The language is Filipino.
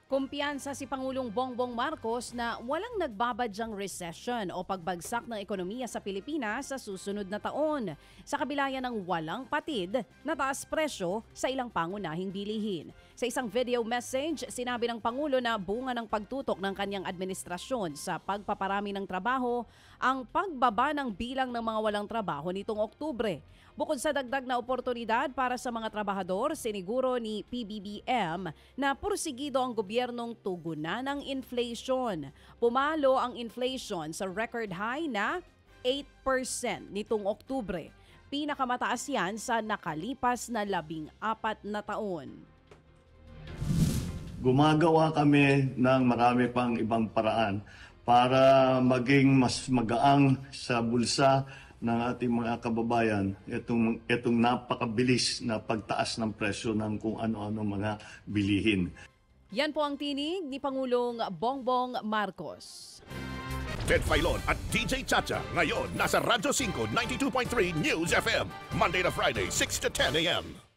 Kumpiyansa si Pangulong Bongbong Marcos na walang nagbabadyang recession o pagbagsak ng ekonomiya sa Pilipinas sa susunod na taon. Sa kabila yan ng walang patid na taas presyo sa ilang pangunahing bilihin. Sa isang video message, sinabi ng Pangulo na bunga ng pagtutok ng kanyang administrasyon sa pagpaparami ng trabaho ang pagbaba ng bilang ng mga walang trabaho nitong Oktubre. Bukod sa dagdag na oportunidad para sa mga trabahador, siniguro ni PBBM na pursigido ang gobyernong tugunan ng inflation. Pumalo ang inflation sa record high na 8% nitong Oktubre. Pinakamataas yan sa nakalipas na 14 na taon. Gumagawa kami ng marami pang ibang paraan para maging mas magaang sa bulsa ng ating mga kababayan itong napakabilis na pagtaas ng presyo ng kung ano-ano mga bilihin. Yan po ang tinig ni Pangulong Bongbong Marcos. Ted Filon at DJ Chacha ngayon nasa Radyo 5 92.3 News FM Monday to Friday 6 to 10 a.m.